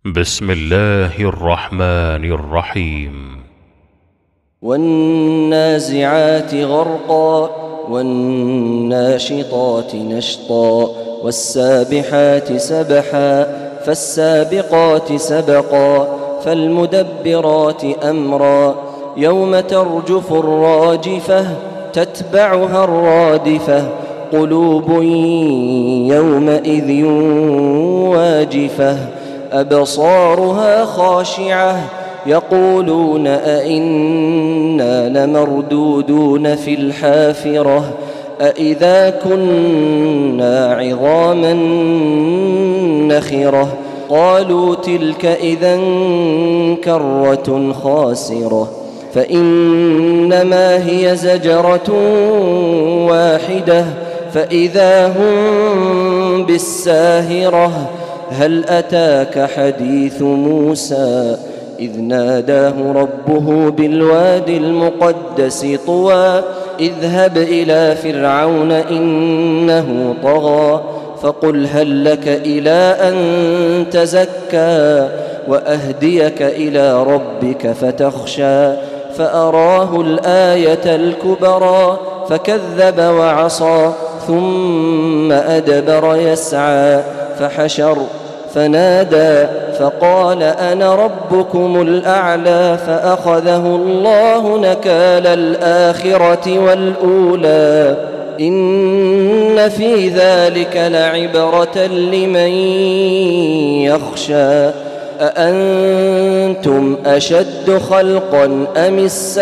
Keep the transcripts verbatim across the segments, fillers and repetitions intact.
بسم الله الرحمن الرحيم. والنازعات غرقا والناشطات نشطا والسابحات سبحا فالسابقات سبقا فالمدبرات أمرا يوم ترجف الراجفة تتبعها الرادفة قلوب يومئذ واجفة أبصارها خاشعة يقولون أئنا لمردودون في الحافرة أئذا كنا عظاما نخرة قالوا تلك إذا كرة خاسرة فإنما هي زجرة واحدة فإذا هم بالساهرة هل أتاك حديث موسى إذ ناداه ربه بالوادي المقدس طوى اذهب إلى فرعون إنه طغى فقل هل لك إلى أن تزكى وأهديك إلى ربك فتخشى فأراه الآية الكبرى فكذب وعصى ثم أدبر يسعى فحشر فنادى فقال أنا ربكم الأعلى فأخذه الله نكال الآخرة والأولى إن في ذلك لعبرة لمن يخشى أأنتم أشد خلقا أم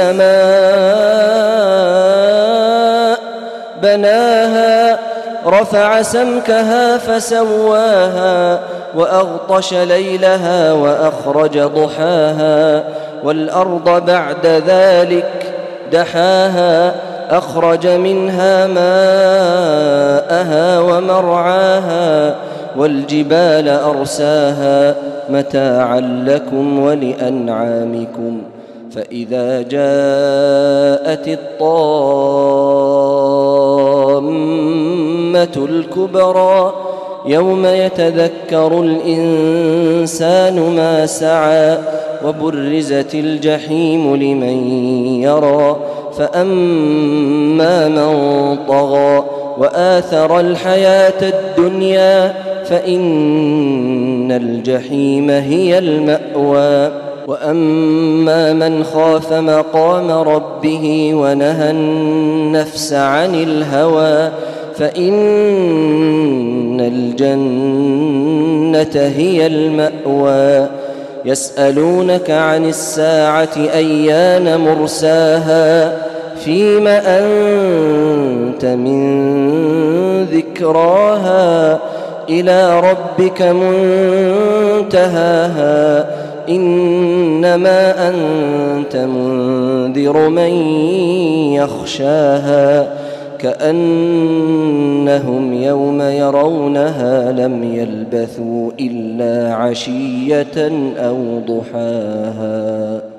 السماء بناها رفع سمكها فسواها وأغطش ليلها وأخرج ضحاها والأرض بعد ذلك دحاها أخرج منها ماءها ومرعاها والجبال أرساها متاعا لكم ولأنعامكم فإذا جاءت الطامة الكبرى يوم يتذكر الإنسان ما سعى وبرزت الجحيم لمن يرى فأما من طغى وآثر الحياة الدنيا فإن الجحيم هي المأوى وأما من خاف مقام ربه ونهى النفس عن الهوى فإن الجنة هي المأوى يسألونك عن الساعة أيان مرساها فيم أنت من ذكراها إلى ربك منتهاها إنما أنت منذر من يخشاها كأنهم يوم يرونها لم يلبثوا إلا عشية أو ضحاها.